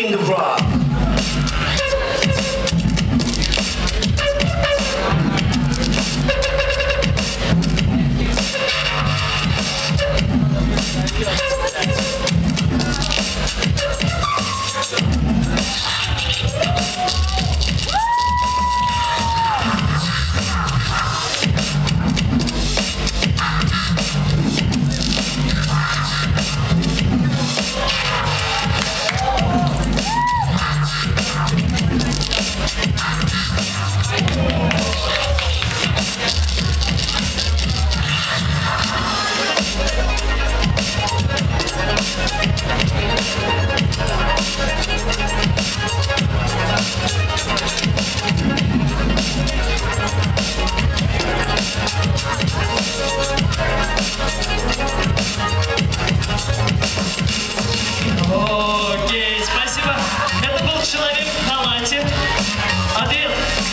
finger rock. Окей, спасибо. Это был человек в халате. Ответ.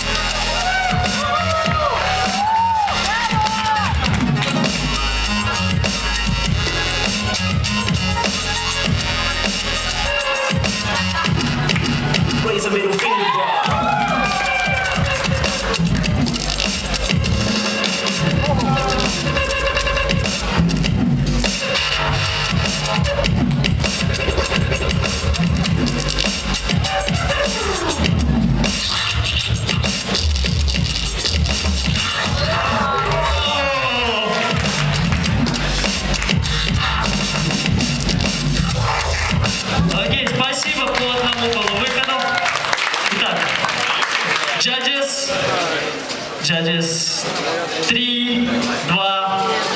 Raise a middle finger rock. Окей, спасибо, по одному было выходу. Итак, judges, 3, 2,